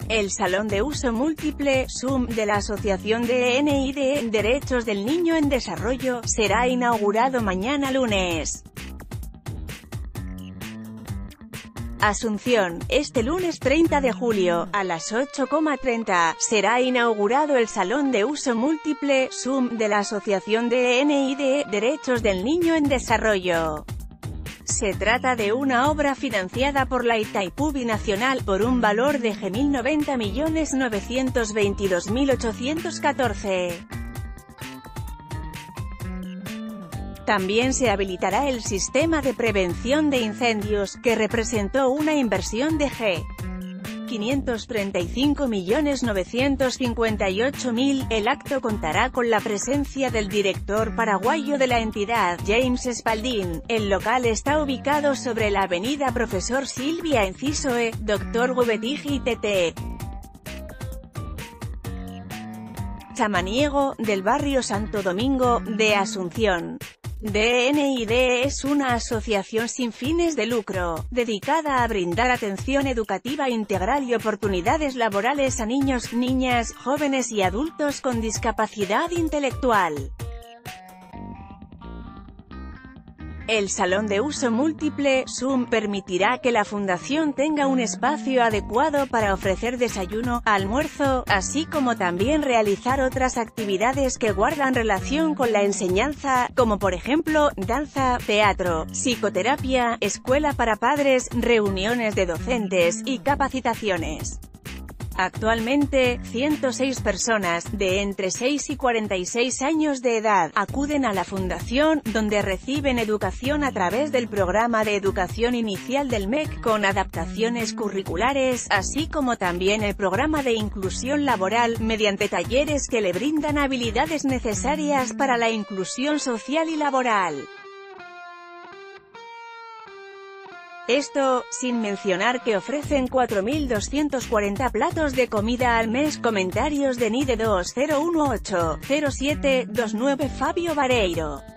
El Salón de Uso Múltiple, SUM, de la Asociación DNID, Derechos del Niño en Desarrollo, será inaugurado mañana lunes. Asunción, este lunes 30 de julio, a las 8:30, será inaugurado el Salón de Uso Múltiple, SUM, de la Asociación DNID, Derechos del Niño en Desarrollo. Se trata de una obra financiada por la Itaipú Binacional, por un valor de G$1.090.922.814. También se habilitará el sistema de prevención de incendios, que representó una inversión de G$535.958.000. El acto contará con la presencia del director paraguayo de la entidad, James Spalding. El local está ubicado sobre la avenida Profesor Silvia Enciso E. Dr. Gubetiji Tt. Samaniego, del barrio Santo Domingo, de Asunción. DNID es una asociación sin fines de lucro, dedicada a brindar atención educativa integral y oportunidades laborales a niños, niñas, jóvenes y adultos con discapacidad intelectual. El Salón de Uso Múltiple, SUM, permitirá que la Fundación tenga un espacio adecuado para ofrecer desayuno, almuerzo, así como también realizar otras actividades que guardan relación con la enseñanza, como por ejemplo, danza, teatro, psicoterapia, escuela para padres, reuniones de docentes y capacitaciones. Actualmente, 106 personas, de entre 6 y 46 años de edad, acuden a la Fundación, donde reciben educación a través del programa de educación inicial del MEC, con adaptaciones curriculares, así como también el programa de inclusión laboral, mediante talleres que le brindan habilidades necesarias para la inclusión social y laboral. Esto, sin mencionar que ofrecen 4.240 platos de comida al mes. Comentarios de NIDE 2018-07-29 Fabio Vareiro.